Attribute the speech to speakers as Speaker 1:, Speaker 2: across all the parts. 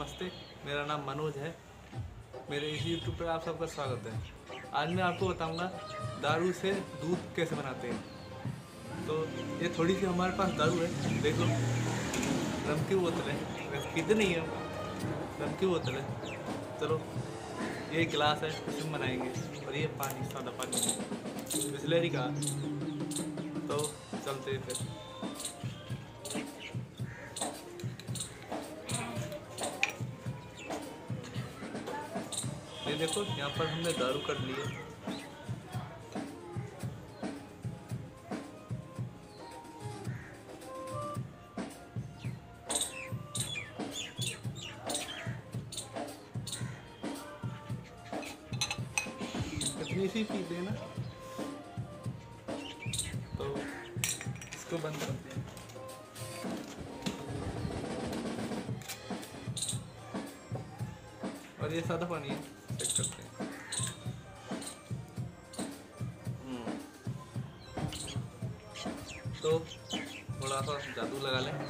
Speaker 1: नमस्ते, मेरा नाम मनोज है। मेरे इस यूट्यूब पर आप सबका स्वागत है। आज मैं आपको बताऊंगा दारू से दूध कैसे बनाते हैं। तो ये थोड़ी सी हमारे पास दारू है, देखो रम की बोतल है, वैसे पीते नहीं है हम, रम की बोतल है। चलो ये गिलास है, इसमें बनाएंगे, और ये पानी, सादा पानी बिस्लेरी का। तो चलते हैं फिर। ये देखो यहाँ पर हमने दारू कर ली है। इतनी सी पी देना, तो इसको बंद करते हैं। और ये सादा पानी है, चेक करते हैं। तो थोड़ा सा जादू लगा लें।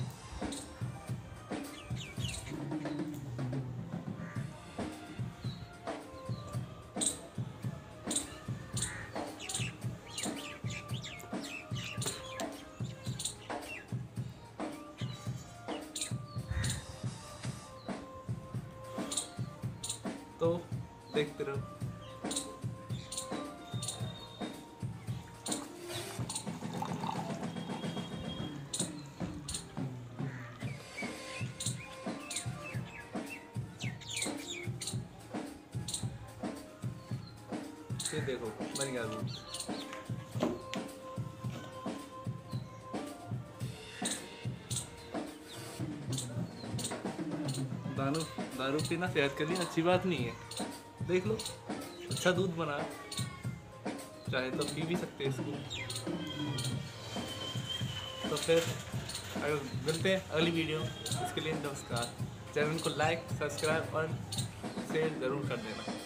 Speaker 1: तो देखते रहो। ये देखो बन गया दूध। दारू पीना सेहत के लिए अच्छी बात नहीं है। देख लो, अच्छा दूध बना, चाहे तो पी भी सकते हैं इसको। तो फिर अगर मिलते हैं अगली वीडियो, इसके लिए नमस्कार। चैनल को लाइक, सब्सक्राइब और शेयर ज़रूर कर देना।